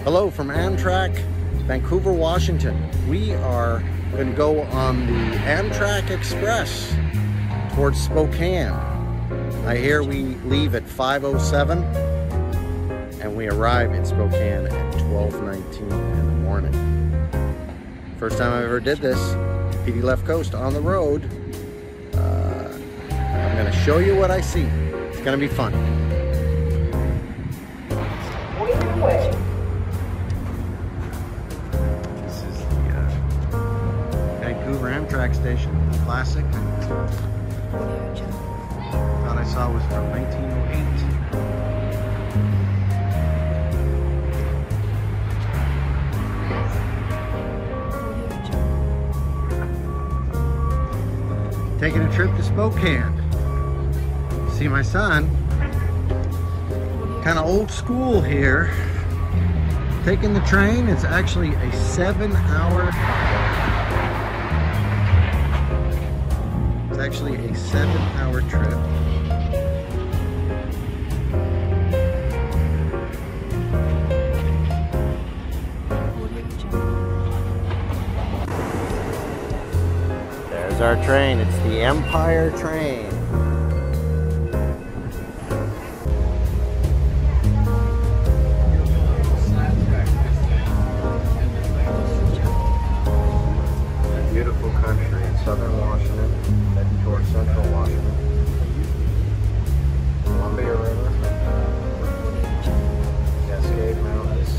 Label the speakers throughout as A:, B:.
A: Hello from Amtrak, Vancouver, Washington. We are going to go on the Amtrak Express towards Spokane. I hear we leave at 5:07 and we arrive in Spokane at 12:19 in the morning. First time I ever did this, PD Left Coast on the road. I'm going to show you what I see. It's going to be fun. This is the Vancouver Amtrak station, classic. Thought I saw was from 1908. Taking a trip to Spokane. See my son. Kind of old school here. Taking the train. It's actually a 7-hour. It's actually a 7-hour trip. There's our train. It's the Empire train. Beautiful country in southern Washington, heading towards central Washington. Columbia River, Cascade Mountains.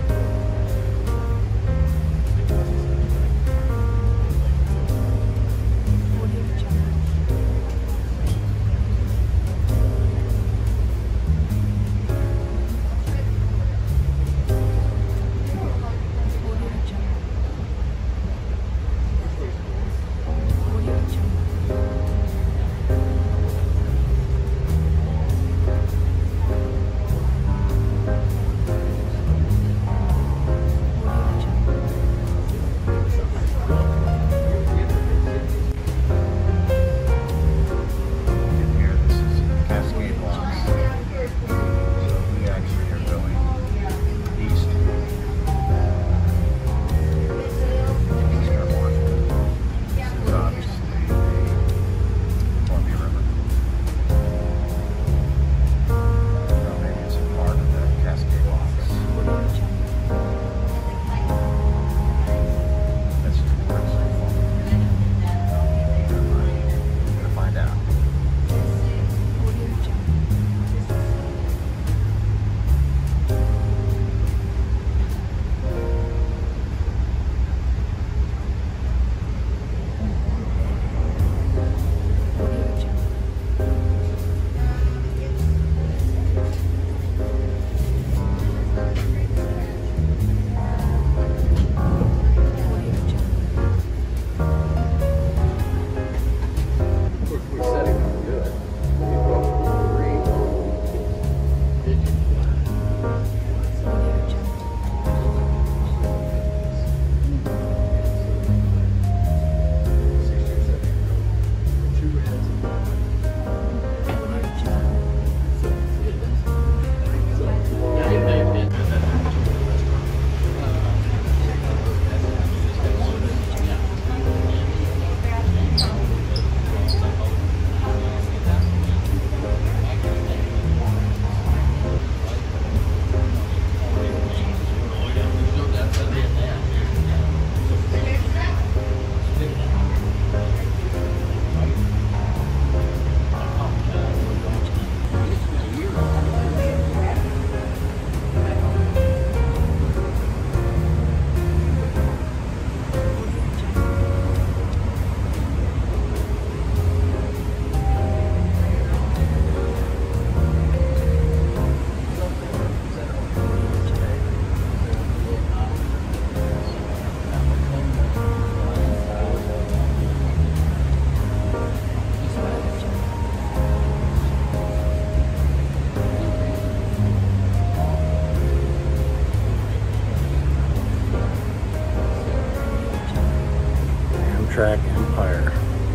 A: Amtrak Empire.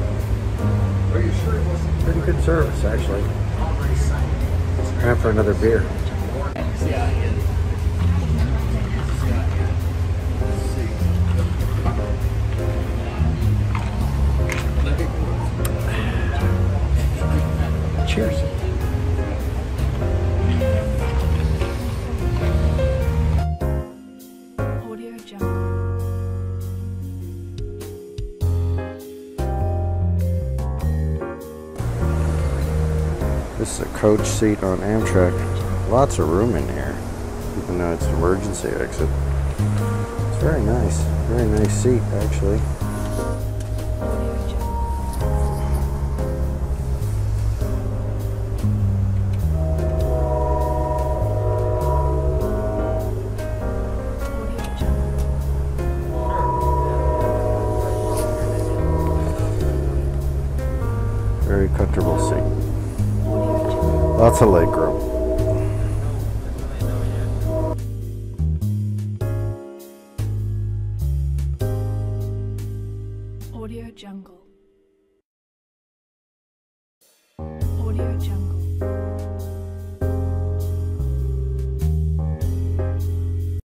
A: Pretty good service, actually. Time for another beer. coach seat on Amtrak. Lots of room in here, even though it's an emergency exit. It's very nice seat actually. Very comfortable seat. Lots of leg room.
B: Audio Jungle. Audio Jungle.